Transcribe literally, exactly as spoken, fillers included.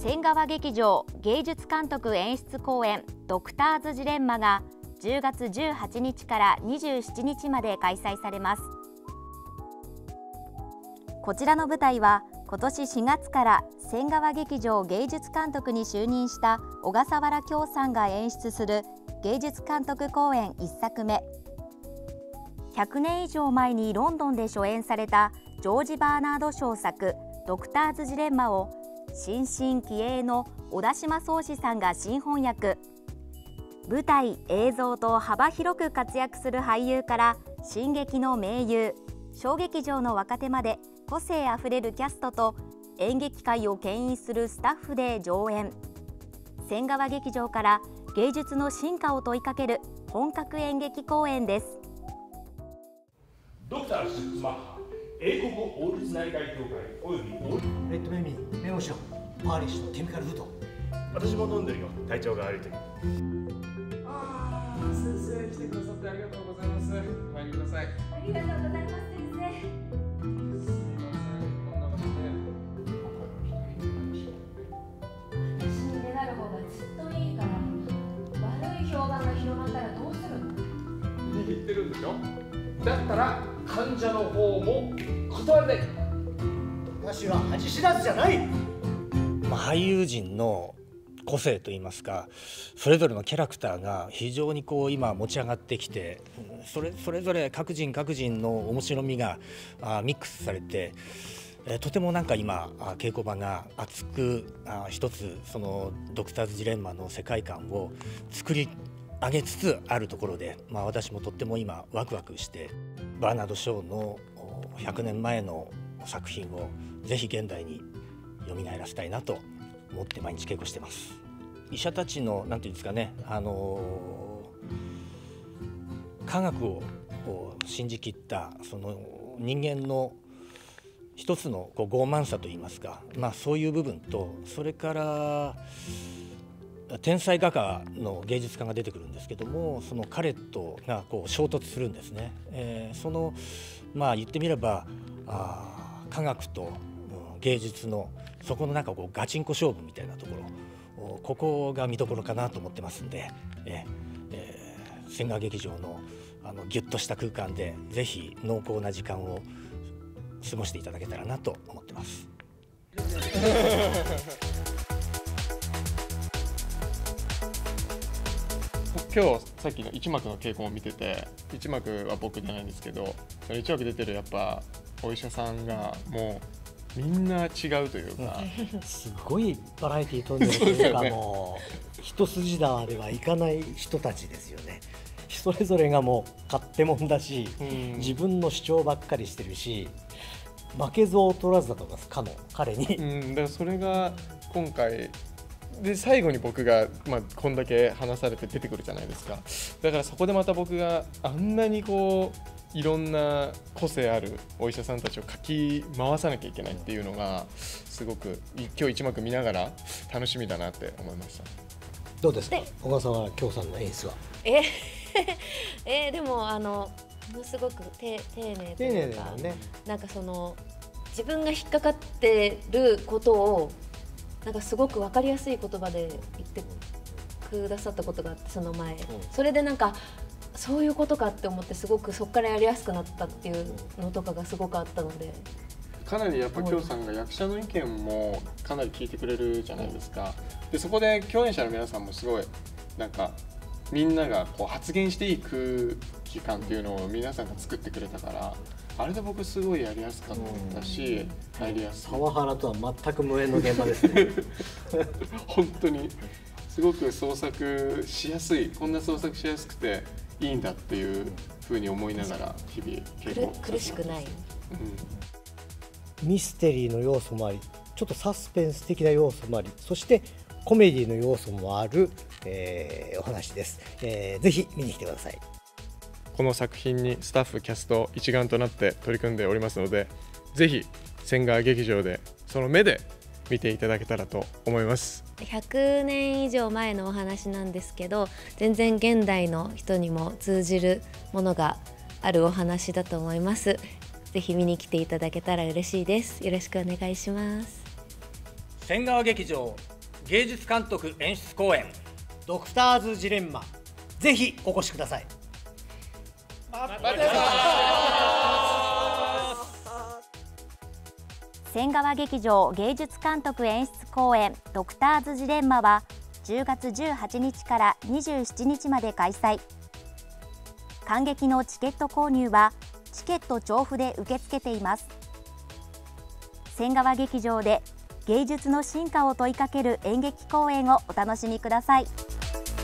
千川劇場芸術監督演出公演ドクターズジレンマがじゅうがつじゅうはちにちからにじゅうしちにちまで開催されます。こちらの舞台は今年しがつから千川劇場芸術監督に就任した小笠原京さんが演出する芸術監督公演いっさくめ。ひゃくねん以上前にロンドンで初演されたジョージ・バーナード賞作ドクターズジレンマを新進気鋭の小田島宗志さんが新翻訳。舞台・映像と幅広く活躍する俳優から新劇の名優、小劇場の若手まで個性あふれるキャストと演劇界を牽引するスタッフで上演。千川劇場から芸術の進化を問いかける本格演劇公演です。 ドクターズマッハ英国王立内科医協会およびレッドメミー、メモション、パーリッシュのケミカルフード。 私も飲んでるよ、体調が悪い時。 ああ、先生来てくださってありがとうございます。お入りください。 ありがとうございます先生。 すみません、こんな形で。 私にねだる方がずっといいから、悪い評判が広まったらどうするの？ 握ってるんでしょ。だったら患者の方も断れない。 私は恥知らずじゃない。 まあ、俳優陣の個性といいますか、それぞれのキャラクターが非常にこう今持ち上がってきて、それそれぞれ各人各人の面白みがあミックスされて、えとてもなんか今稽古場が熱くあ一つそのドクターズジレンマの世界観を作り上げつつあるところで、まあ、私もとっても今ワクワクして、バーナード・ショーのひゃくねんまえの作品をぜひ現代に蘇らせたいなと思って毎日稽古してます。医者たちのなんていうんですかね、あの科学を信じきったその人間の一つのこう傲慢さといいますか、まあ、そういう部分と、それから天才画家の芸術家が出てくるんですけども、その彼とがこう衝突するんですね。えー、そのまあ言ってみればあ科学と芸術のそこのなんかこうガチンコ勝負みたいなところ、ここが見どころかなと思ってますんで、えーえー、千川劇場のあのギュッとした空間でぜひ濃厚な時間を過ごしていただけたらなと思ってます。 今日さっきの一幕の稽古も見てて、一幕は僕じゃないんですけど、一幕出てるやっぱお医者さんがもうみんな違うというか、 すごいバラエティー飛んでるというか、もう一筋縄ではいかない人たちですよね。それぞれがもう勝手もんだし、自分の主張ばっかりしてるし、負けず劣らずだと思います、かの彼に。 うん、だからそれが今回で最後に僕が、まあ、こんだけ話されて出てくるじゃないですか。だからそこでまた僕があんなにこういろんな個性あるお医者さんたちをかき回さなきゃいけないっていうのがすごく今日一幕見ながら楽しみだなって思いました。 どうですか、小笠原京さんの演出は。 ええでもあのものすごく丁丁寧というか、 丁寧だよね。 なんかその自分が引っかかってることをなんかすごく分かりやすい言葉で言ってくださったことがあって、その前、うん、それでなんかそういうことかって思って、すごくそこからやりやすくなったっていうのとかがすごくあったので、 かなりやっぱ京さんが役者の意見もかなり聞いてくれるじゃないですか。でそこで共演者の皆さんもすごいなんかみんながこう発言していい空気感っていうのを皆さんが作ってくれたから、あれで僕すごいやりやすかったし、入りやすい。 パワハラとは全く無縁の現場ですね。 本当にすごく創作しやすい、こんな創作しやすくていいんだっていうふうに思いながら日々稽古苦しくない、 うん、ミステリーの要素もあり、ちょっとサスペンス的な要素もあり、そしてコメディの要素もある、えー、お話です、えー、ぜひ見に来てください。 この作品にスタッフキャスト一丸となって取り組んでおりますので、ぜひ千川劇場でその目で見ていただけたらと思います。 ひゃくねん以上前のお話なんですけど、全然現代の人にも通じるものがあるお話だと思います。ぜひ見に来ていただけたら嬉しいです。よろしくお願いします。 千川劇場芸術監督演出公演ドクターズジレンマ、ぜひお越しください。 千川劇場芸術監督演出公演ドクターズジレンマはじゅうがつじゅうはちにちからにじゅうしちにちまで開催。観劇のチケット購入はチケット調布で受け付けています。千川劇場で芸術の進化を問いかける演劇公演をお楽しみください。